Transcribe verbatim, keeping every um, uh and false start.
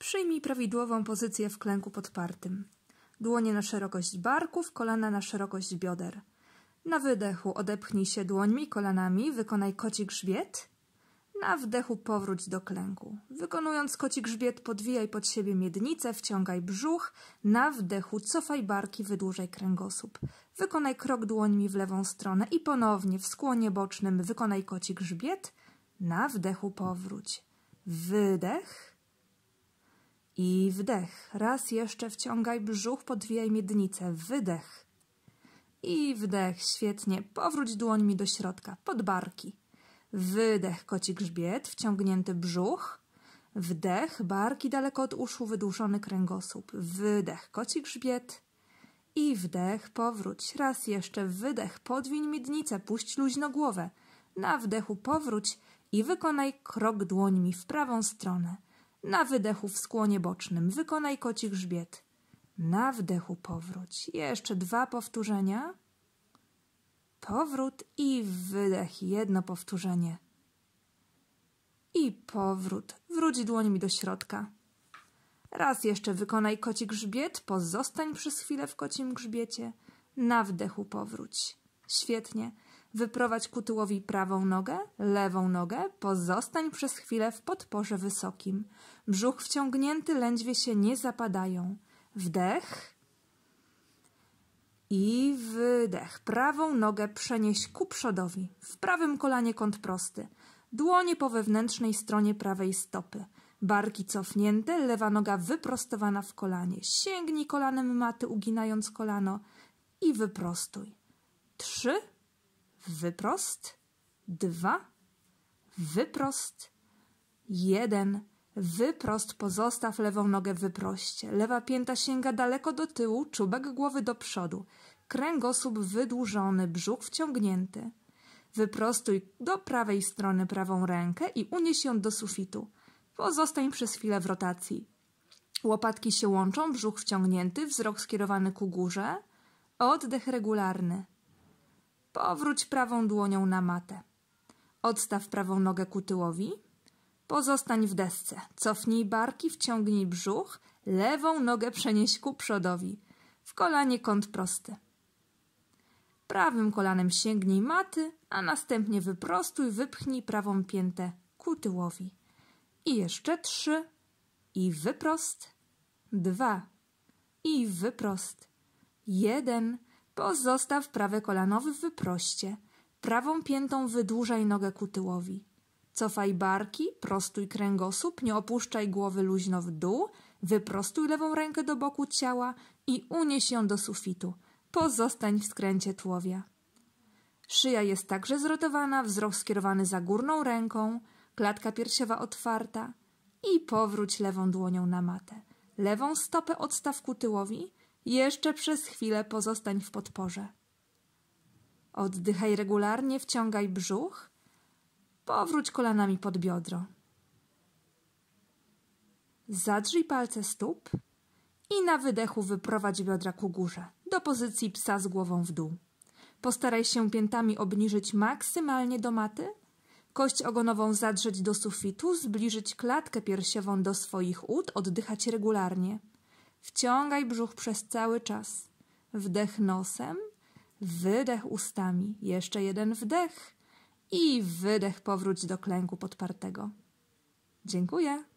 Przyjmij prawidłową pozycję w klęku podpartym. Dłonie na szerokość barków, kolana na szerokość bioder. Na wydechu odepchnij się dłońmi, kolanami, wykonaj koci grzbiet. Na wdechu powróć do klęku. Wykonując koci grzbiet podwijaj pod siebie miednicę, wciągaj brzuch. Na wdechu cofaj barki, wydłużaj kręgosłup. Wykonaj krok dłońmi w lewą stronę i ponownie w skłonie bocznym wykonaj koci grzbiet. Na wdechu powróć. Wydech. I wdech. Raz jeszcze wciągaj brzuch, podwijaj miednicę. Wydech. I wdech. Świetnie. Powróć dłońmi do środka, pod barki. Wydech, koci grzbiet, wciągnięty brzuch. Wdech, barki daleko od uszu, wydłużony kręgosłup. Wydech, koci grzbiet. I wdech, powróć. Raz jeszcze wydech, podwiń miednicę, puść luźno głowę. Na wdechu powróć i wykonaj krok dłońmi w prawą stronę. Na wydechu w skłonie bocznym wykonaj koci grzbiet. Na wdechu powróć. Jeszcze dwa powtórzenia. Powrót i wydech. Jedno powtórzenie. I powrót. Wróć dłońmi do środka. Raz jeszcze wykonaj koci grzbiet. Pozostań przez chwilę w kocim grzbiecie. Na wdechu powróć. Świetnie. Wyprowadź ku tyłowi prawą nogę, lewą nogę. Pozostań przez chwilę w podporze wysokim. Brzuch wciągnięty, lędźwie się nie zapadają. Wdech. I wydech. Prawą nogę przenieś ku przodowi. W prawym kolanie kąt prosty. Dłonie po wewnętrznej stronie prawej stopy. Barki cofnięte, lewa noga wyprostowana w kolanie. Sięgnij kolanem maty, uginając kolano i wyprostuj. Trzy. Wyprost. Dwa. Wyprost. Jeden. Wyprost. Pozostaw lewą nogę w wyproście. Lewa pięta sięga daleko do tyłu, czubek głowy do przodu. Kręgosłup wydłużony, brzuch wciągnięty. Wyprostuj do prawej strony prawą rękę i unieś ją do sufitu. Pozostań przez chwilę w rotacji. Łopatki się łączą, brzuch wciągnięty, wzrok skierowany ku górze. Oddech regularny. Powróć prawą dłonią na matę. Odstaw prawą nogę ku tyłowi. Pozostań w desce. Cofnij barki, wciągnij brzuch. Lewą nogę przenieś ku przodowi. W kolanie kąt prosty. Prawym kolanem sięgnij maty, a następnie wyprostuj, wypchnij prawą piętę ku tyłowi. I jeszcze trzy. I wyprost. Dwa. I wyprost. Jeden. Pozostaw prawe kolano w wyproście. Prawą piętą wydłużaj nogę ku tyłowi. Cofaj barki, prostuj kręgosłup, nie opuszczaj głowy luźno w dół, wyprostuj lewą rękę do boku ciała i unieś ją do sufitu. Pozostań w skręcie tułowia. Szyja jest także zrotowana, wzrok skierowany za górną ręką, klatka piersiowa otwarta i powróć lewą dłonią na matę. Lewą stopę odstaw ku tyłowi, jeszcze przez chwilę pozostań w podporze. Oddychaj regularnie, wciągaj brzuch. Powróć kolanami pod biodro. Zadrzyj palce stóp i na wydechu wyprowadź biodra ku górze, do pozycji psa z głową w dół. Postaraj się piętami obniżyć maksymalnie do maty, kość ogonową zadrzeć do sufitu, zbliżyć klatkę piersiową do swoich ud, oddychać regularnie. Wciągaj brzuch przez cały czas. Wdech nosem, wydech ustami. Jeszcze jeden wdech i wydech, powróć do klęku podpartego. Dziękuję.